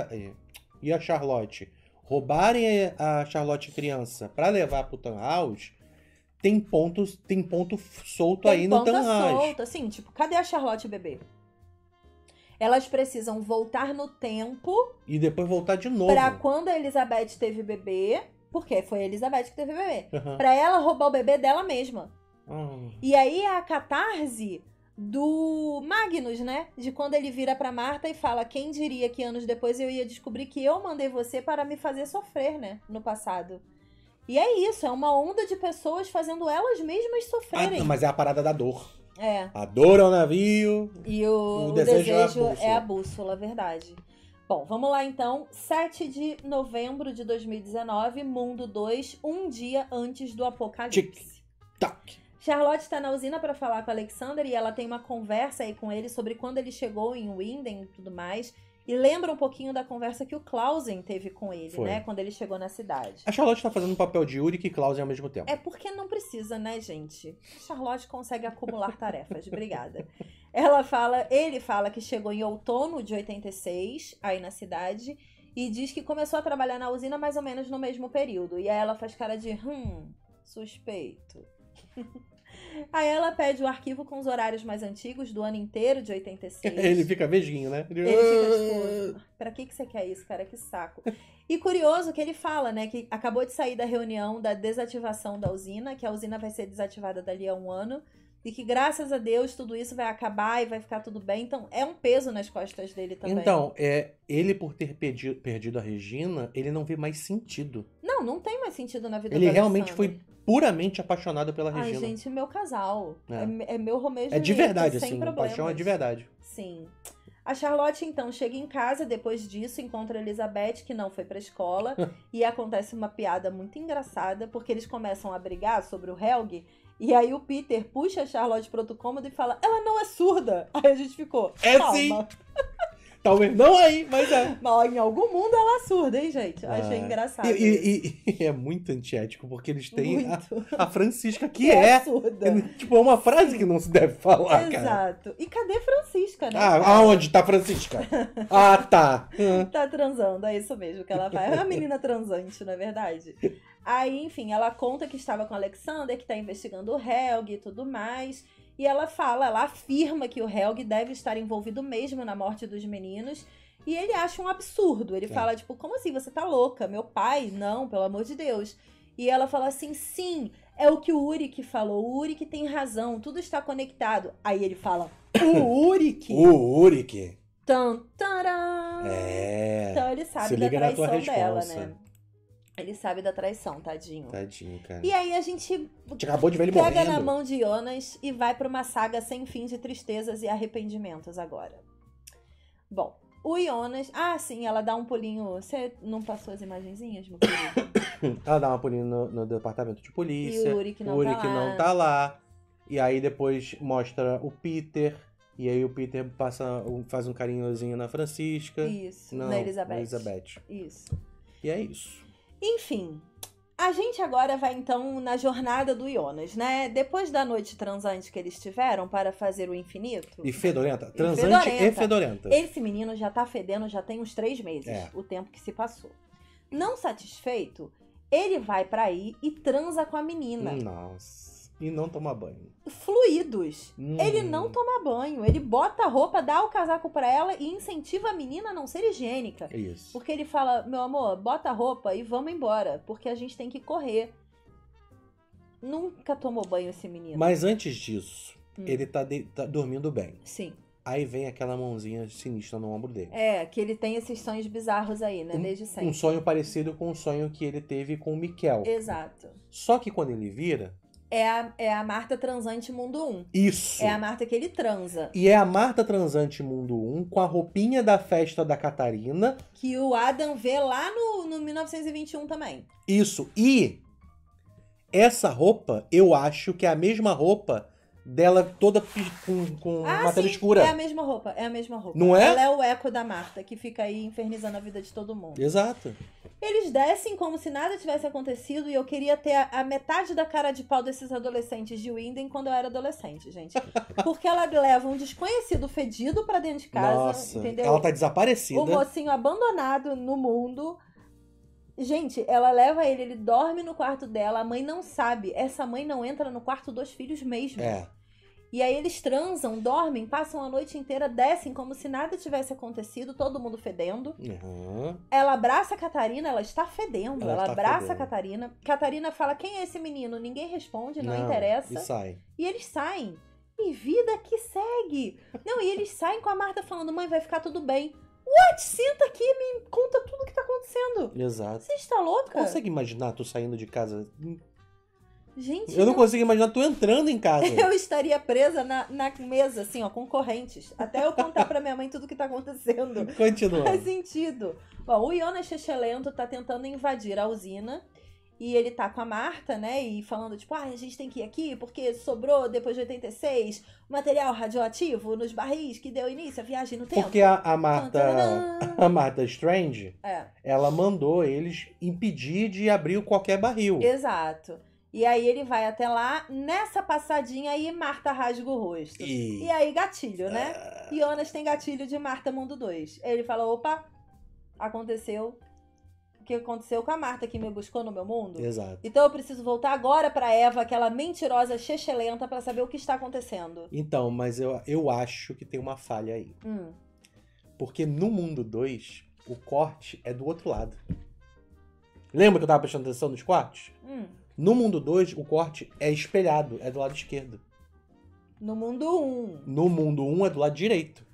a Charlotte roubarem a Charlotte criança pra levar pro Tannhaus, tem ponto solto aí no Tannhaus. Tem ponto solto, assim, tipo, cadê a Charlotte bebê? Elas precisam voltar no tempo. E depois voltar de novo. Pra quando a Elizabeth teve bebê. Porque foi a Elizabeth que teve bebê. Pra ela roubar o bebê dela mesma. E aí é a catarse do Magnus, né? De quando ele vira pra Marta e fala: quem diria que anos depois eu ia descobrir que eu mandei você para me fazer sofrer, né? No passado. E é isso, é uma onda de pessoas fazendo elas mesmas sofrerem. Mas é a parada da dor. A dor é o navio. E o desejo é a bússola, verdade. Bom, vamos lá então. 7 de novembro de 2019, Mundo 2, um dia antes do apocalipse. Tic-tac. Charlotte está na usina para falar com Alexander e ela tem uma conversa aí com ele sobre quando ele chegou em Winden e tudo mais. E lembra um pouquinho da conversa que o Clausen teve com ele, né? Quando ele chegou na cidade. A Charlotte tá fazendo um papel de Yuri e Clausen ao mesmo tempo. É porque não precisa, né, gente? A Charlotte consegue acumular tarefas. Obrigada. Ele fala que chegou em outono de 86, aí na cidade, e diz que começou a trabalhar na usina mais ou menos no mesmo período. E aí ela faz cara de, suspeito. Aí ela pede o arquivo com os horários mais antigos do ano inteiro, de 86. Ele fica vesguinho, né? Ele fica tipo, pra que você quer isso, cara? Que saco. E curioso que ele fala, né, que acabou de sair da reunião da desativação da usina, que a usina vai ser desativada dali a 1 ano, e que graças a Deus tudo isso vai acabar e vai ficar tudo bem. Então é um peso nas costas dele também. Então, ele por ter perdido a Regina, ele não vê mais sentido. Não tem mais sentido na vida dele. Ele realmente foi puramente apaixonado pela Regina. Ai, gente, meu casal. É meu Romeu e Julieta. É de verdade, sem assim. problemas. A paixão é de verdade. Sim. A Charlotte, então, chega em casa, depois disso, encontra a Elizabeth, que não foi pra escola, e acontece uma piada muito engraçada, porque eles começam a brigar sobre o Helg, e aí o Peter puxa a Charlotte pro outro cômodo e fala, ela não é surda. Aí a gente ficou, calma. Sim. Talvez não aí, mas é. Mas em algum mundo ela é surda, hein, gente? Eu achei engraçado. E é muito antiético, porque eles têm a Francisca, que é surda. Tipo, é uma frase que não se deve falar, cara. Exato. E cadê Francisca, né? Aonde tá Francisca? Tá. Tá transando, é isso mesmo que ela vai. É uma menina transante, não é verdade? Aí, enfim, ela conta que estava com o Alexander, que tá investigando o Helg e tudo mais. E ela afirma que o Helg deve estar envolvido mesmo na morte dos meninos. E ele acha um absurdo. Ele fala, tipo, como assim? Você tá louca? Meu pai? Não, pelo amor de Deus. E ela fala assim, sim, É o que o Uric falou. O Uric tem razão, tudo está conectado. Aí ele fala, o Uric. O Uric. Então ele sabe da traição dela, né? Ele sabe da traição, tadinho. Tadinho, cara. E aí a gente acabou de ver ele pega morrendo. na mão de Jonas e vai pra uma saga sem fim de tristezas e arrependimentos agora. Bom, o Jonas... Ah, sim, ela dá um pulinho... Você não passou as imagenzinhas, meu querido? Ela dá uma pulinha no departamento de polícia. E o Uric não tá lá. E aí depois mostra o Peter. E aí o Peter faz um carinhozinho na Francisca. Isso, na Elizabeth. Isso. E é isso. Enfim, a gente agora vai então na jornada do Jonas, né? Depois da noite transante que eles tiveram para fazer o infinito... E fedorenta. Transante e fedorenta. Esse menino já tá fedendo já tem uns 3 meses, o tempo que se passou. Não satisfeito, ele vai pra aí e transa com a menina. Nossa. E não toma banho. Fluidos. Ele não toma banho. Ele bota a roupa, dá o casaco pra ela e incentiva a menina a não ser higiênica. Isso. Porque ele fala, meu amor, bota a roupa e vamos embora. Porque a gente tem que correr. Nunca tomou banho esse menino. Mas antes disso, ele tá dormindo bem. Sim. Aí vem aquela mãozinha sinistra no ombro dele. Que ele tem esses sonhos bizarros aí, né? Desde sempre. Um sonho parecido com o sonho que ele teve com o Miquel. Exato. Só que quando ele vira... É a Marta transante mundo 1. Isso. É a Marta que ele transa. E é a Marta transante mundo 1 com a roupinha da festa da Catarina. Que o Adam vê lá no 1921 também. Isso. E essa roupa, eu acho que é a mesma roupa dela toda com matéria escura. É a mesma roupa. Não é? Ela é o eco da Marta, que fica aí infernizando a vida de todo mundo. Exato. Eles descem como se nada tivesse acontecido e eu queria ter a metade da cara de pau desses adolescentes de Winden quando eu era adolescente, gente. Porque ela leva um desconhecido fedido pra dentro de casa, Nossa, entendeu? Ela tá desaparecida. O mocinho abandonado no mundo. Gente, ela leva ele dorme no quarto dela, a mãe não sabe. Essa mãe não entra no quarto dos filhos mesmo. E aí eles transam, dormem, passam a noite inteira, descem como se nada tivesse acontecido, todo mundo fedendo. Ela abraça a Catarina, ela está fedendo. Ela abraça a Catarina. Catarina fala, quem é esse menino? Ninguém responde, não interessa. E sai. E eles saem. E vida que segue. Não, e eles saem com a Marta falando, mãe, vai ficar tudo bem. What? Senta aqui e me conta tudo o que tá acontecendo. Exato. Você está louca? Consegue imaginar tu saindo de casa? Gente, eu não consigo imaginar tu entrando em casa. Eu estaria presa na mesa, assim, ó, com correntes. Até eu contar pra minha mãe tudo o que tá acontecendo. Continua. Faz sentido. Bom, o Jonas Chechelento tá tentando invadir a usina. E ele tá com a Marta, né? E falando, tipo, a gente tem que ir aqui porque sobrou, depois de 86, material radioativo nos barris que deu início à viagem no tempo. Porque a Marta Strange, ela mandou eles impedir de abrir qualquer barril. Exato. E aí ele vai até lá, nessa passadinha aí Marta rasga o rosto. E aí gatilho, né? Jonas tem gatilho de Marta Mundo 2. Ele fala, opa, aconteceu o que aconteceu com a Marta que me buscou no meu mundo. Exato. Então eu preciso voltar agora pra Eva, aquela mentirosa chechelenta, pra saber o que está acontecendo. Então, mas eu acho que tem uma falha aí. Porque no Mundo 2, o corte é do outro lado. Lembra que eu tava prestando atenção nos cortes? No Mundo 2, o corte é espelhado, é do lado esquerdo. No Mundo 1. No Mundo 1 é do lado direito.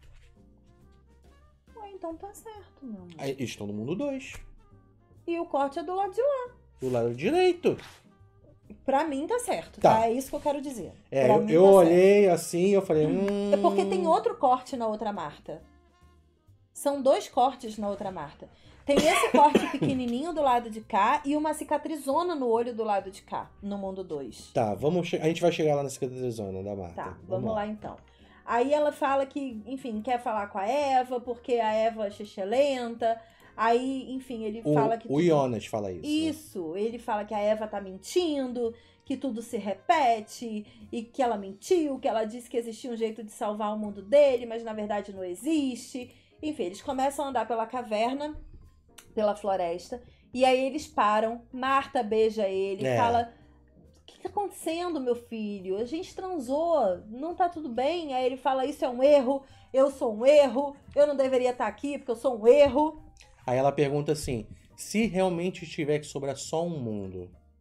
Ué, então tá certo, meu amor. Aí, eles estão no Mundo 2. E o corte é do lado de lá. Do lado direito. Pra mim tá certo, tá? É isso que eu quero dizer. Eu olhei assim, eu falei... É porque tem outro corte na outra Marta. São 2 cortes na outra Marta. Tem esse corte pequenininho do lado de cá e uma cicatrizona no olho do lado de cá, no Mundo 2. Tá, a gente vai chegar lá na cicatrizona da Marta. Tá, vamos lá então. Aí ela fala que, enfim, quer falar com a Eva, porque a Eva é xixelenta. Aí, enfim, ele fala que... O Jonas fala isso. Isso, ele fala que a Eva tá mentindo, que tudo se repete, e que ela mentiu, que ela disse que existia um jeito de salvar o mundo dele, mas na verdade não existe. Enfim, eles começam a andar pela caverna, pela floresta, e aí eles param, Marta beija ele, fala, o que tá acontecendo, meu filho? A gente transou, não tá tudo bem? Aí ele fala, isso é um erro, eu sou um erro, eu não deveria estar aqui porque eu sou um erro. Aí ela pergunta assim, se realmente tiver que sobrar só um mundo,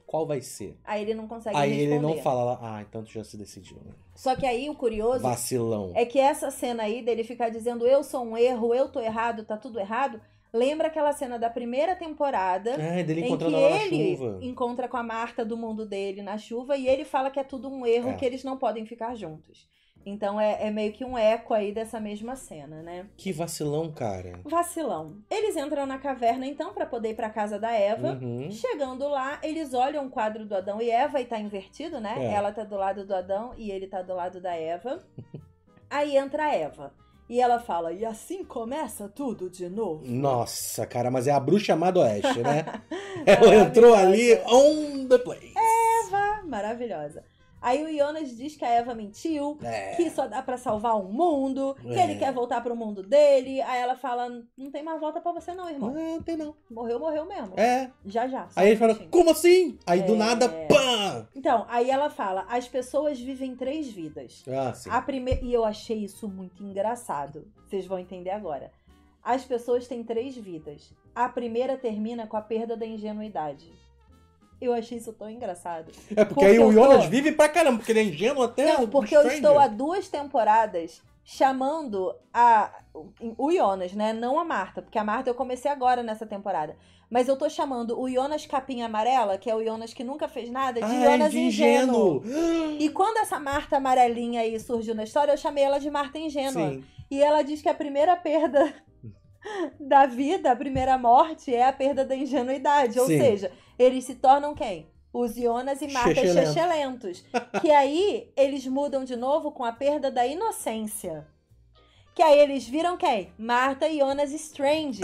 qual vai ser? Aí ele não consegue Aí responder. ele não fala, então tu já se decidiu, né? Só que aí o curioso... Vacilão. É que essa cena aí dele ficar dizendo eu sou um erro, eu tô errado, tá tudo errado... Lembra aquela cena da primeira temporada dele em que ela na ele chuva. encontra com a Marta do mundo dele na chuva e ele fala que é tudo um erro, que eles não podem ficar juntos. Então é meio que um eco aí dessa mesma cena, né? Que vacilão, cara. Vacilão. Eles entram na caverna então pra poder ir pra casa da Eva. Uhum. Chegando lá, eles olham o quadro do Adão e Eva e tá invertido, né? Ela tá do lado do Adão e ele tá do lado da Eva. Aí entra a Eva. E ela fala, e assim começa tudo de novo. Nossa, cara, mas é a bruxa má do oeste, né? Ela entrou ali on the place. Eva, maravilhosa. Aí o Jonas diz que a Eva mentiu, que só dá pra salvar um mundo, que ele quer voltar pro mundo dele. Aí ela fala, não tem mais volta pra você não, irmão. Não tem não. Morreu mesmo. Já. Aí ele fala, como assim? Aí do nada, pã! Então, aí ela fala, as pessoas vivem 3 vidas. Sim. E eu achei isso muito engraçado. Vocês vão entender agora. As pessoas têm 3 vidas. A primeira termina com a perda da ingenuidade. Eu achei isso tão engraçado. Porque aí o Jonas vive pra caramba, porque ele é ingênuo até. Não, porque eu estou há 2 temporadas chamando o Jonas, né? Não a Marta, porque a Marta eu comecei agora nessa temporada. Mas eu tô chamando o Jonas capinha amarela, que é o Jonas que nunca fez nada, de Jonas ingênuo. E quando essa Marta amarelinha aí surgiu na história, eu chamei ela de Marta ingênua. Sim. E ela diz que a primeira perda da vida, a primeira morte, é a perda da ingenuidade. Ou seja, eles se tornam quem? Os Jonas e Marta chechelentos. Que aí eles mudam de novo com a perda da inocência. Que aí eles viram quem? Marta e Jonas Strange.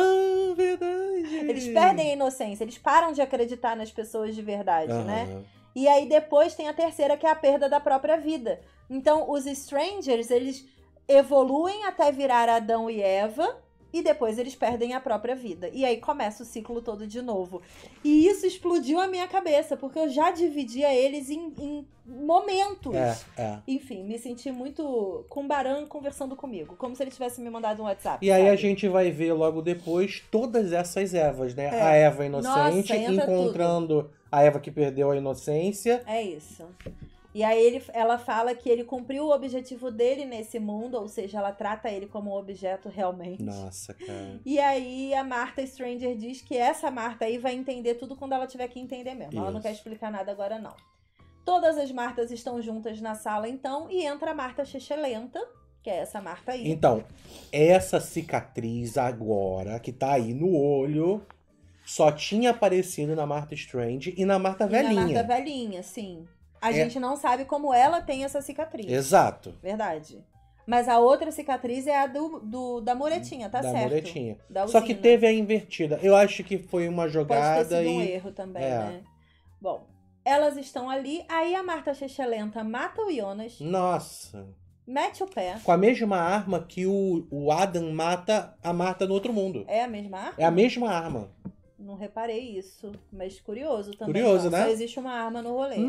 Verdade. Eles perdem a inocência, eles param de acreditar nas pessoas de verdade, né? E aí depois tem a terceira, que é a perda da própria vida. Então os Strangers, eles evoluem até virar Adão e Eva, e depois eles perdem a própria vida. E aí começa o ciclo todo de novo. E isso explodiu a minha cabeça, porque eu já dividia eles em momentos. Enfim, me senti muito com Baran conversando comigo, como se ele tivesse me mandado um WhatsApp. E aí a gente vai ver logo depois todas essas Evas, né? A Eva inocente encontrando a Eva que perdeu a inocência. É isso. E aí ela fala que ele cumpriu o objetivo dele nesse mundo, ou seja, ela trata ele como um objeto realmente. Nossa, cara. E aí a Marta Stranger diz que essa Marta aí vai entender tudo quando ela tiver que entender mesmo. Ela não quer explicar nada agora, não. Todas as Martas estão juntas na sala, então, e entra a Marta Chechelenta, que é essa Marta aí. Então, essa cicatriz agora, que tá aí no olho, só tinha aparecido na Marta Strange e na Marta Velhinha. Na Marta Velhinha, sim. A gente não sabe como ela tem essa cicatriz. Exato. Verdade. Mas a outra cicatriz é a da muretinha, tá certo? Da muretinha. Só que teve a invertida. Eu acho que foi uma jogada. Pode ter sido um erro também, né? Bom, elas estão ali, aí a Marta Chechelenta mata o Jonas. Nossa. Mete o pé. Com a mesma arma que o Adam mata a Marta no outro mundo. É a mesma arma? É a mesma arma. Não reparei isso, mas curioso também. Curioso, né? Só existe uma arma no rolê.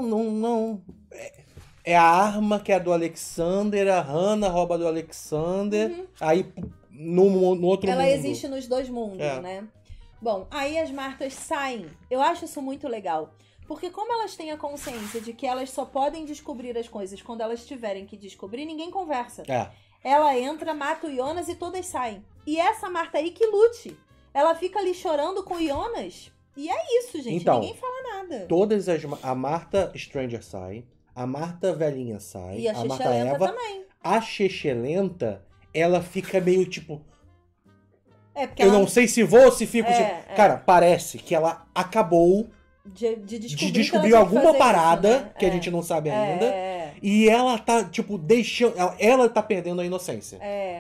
Não. É a arma que é a do Alexander, a Hannah rouba do Alexander, aí no outro mundo. Ela existe nos 2 mundos, né? Bom, aí as Martas saem. Eu acho isso muito legal. Porque como elas têm a consciência de que elas só podem descobrir as coisas quando elas tiverem que descobrir, ninguém conversa. Ela entra, mata o Jonas e todas saem. E essa Marta aí que lute. Ela fica ali chorando com o Jonas. E é isso, gente. Então, ninguém fala nada. A Marta Stranger sai. A Marta Velhinha sai. E a Marta Eva também. A Chechelenta, ela fica meio tipo... Eu não sei se vou ou se fico... Cara, parece que ela acabou de descobrir alguma parada isso, né? Que a gente não sabe ainda. E ela tá, tipo, deixando... Ela tá perdendo a inocência.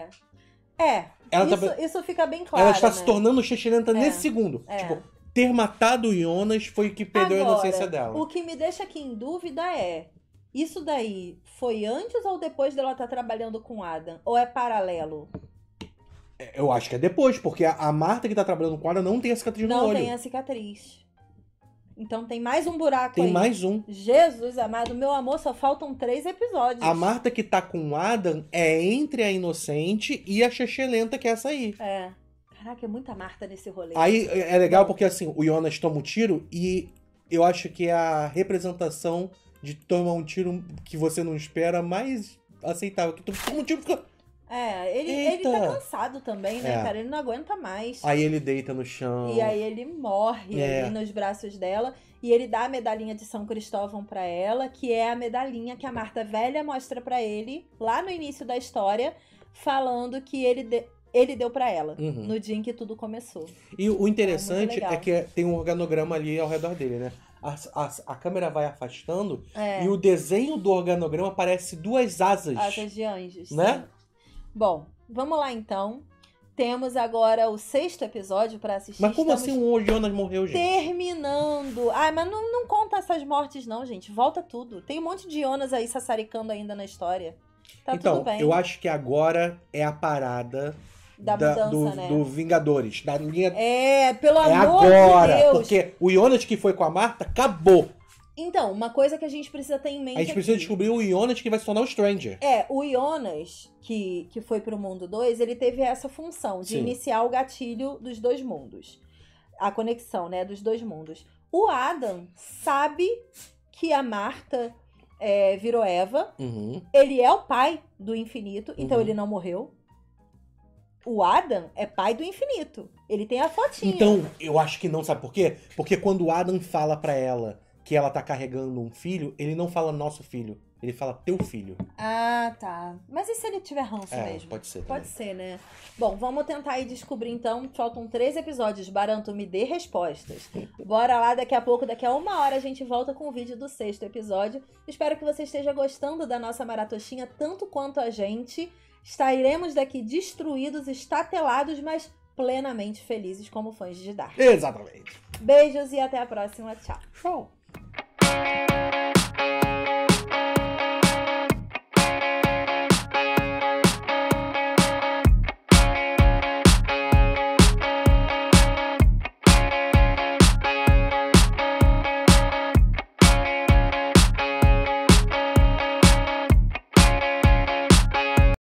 Isso fica bem claro. Ela está se tornando Chechelenta nesse segundo. Tipo, ter matado o Jonas foi o que perdeu a inocência dela. O que me deixa aqui em dúvida é... Isso daí foi antes ou depois dela estar trabalhando com Adam? Ou é paralelo? Eu acho que é depois, porque a Marta que tá trabalhando com Adam não tem a cicatriz no olho. Não tem a cicatriz. Então tem mais um buraco aí. Tem mais um. Jesus amado, meu amor, só faltam 3 episódios. A Marta que tá com o Adam é entre a inocente e a Chechelenta, que é essa aí. Caraca, é muita Marta nesse rolê. Aí é legal porque assim, o Jonas toma o tiro e eu acho que é a representação de tomar um tiro que você não espera mais aceitável. Que tu toma um tiro e fica... ele tá cansado também, né, cara? Ele não aguenta mais. Aí ele deita no chão. E aí ele morre ali nos braços dela. E ele dá a medalhinha de São Cristóvão pra ela, que é a medalhinha que a Marta Velha mostra pra ele, lá no início da história, falando que ele deu pra ela, no dia em que tudo começou. E o interessante é que tem um organograma ali ao redor dele, né? A câmera vai afastando e o desenho do organograma parece duas asas. Asas de anjos. Né? Sim. Bom, vamos lá então. Temos agora o 6º episódio pra assistir. Mas como assim o Jonas morreu, gente? Terminando. Ai, mas não conta essas mortes não, gente. Volta tudo. Tem um monte de Jonas aí sassaricando ainda na história. Tá tudo bem. Eu acho que agora é a parada da mudança, né? Do Vingadores. Da linha... pelo amor agora, de Deus. Porque o Jonas que foi com a Marta, acabou. Então, uma coisa que a gente precisa ter em mente. A gente precisa descobrir o Jonas que vai se tornar o Stranger. O Jonas, que foi pro mundo 2, ele teve essa função de iniciar o gatilho dos dois mundos. A conexão, né, dos dois mundos. O Adam sabe que a Marta virou Eva. Ele é o pai do infinito, então ele não morreu. O Adam é pai do infinito. Ele tem a fotinha. Então, eu acho que não, sabe por quê? Porque quando o Adam fala pra ela que ela tá carregando um filho, ele não fala nosso filho. Ele fala teu filho. Ah, tá. Mas e se ele tiver ranço mesmo? Pode ser. Pode ser, né? Bom, vamos tentar aí descobrir então. Faltam 3 episódios. Baranto, me dê respostas. Bora lá, daqui a pouco, daqui a 1 hora, a gente volta com o vídeo do 6º episódio. Espero que você esteja gostando da nossa maratoshinha tanto quanto a gente. Estaremos daqui destruídos, estatelados, mas plenamente felizes como fãs de Dark. Exatamente. Beijos e até a próxima. Tchau. Tchau.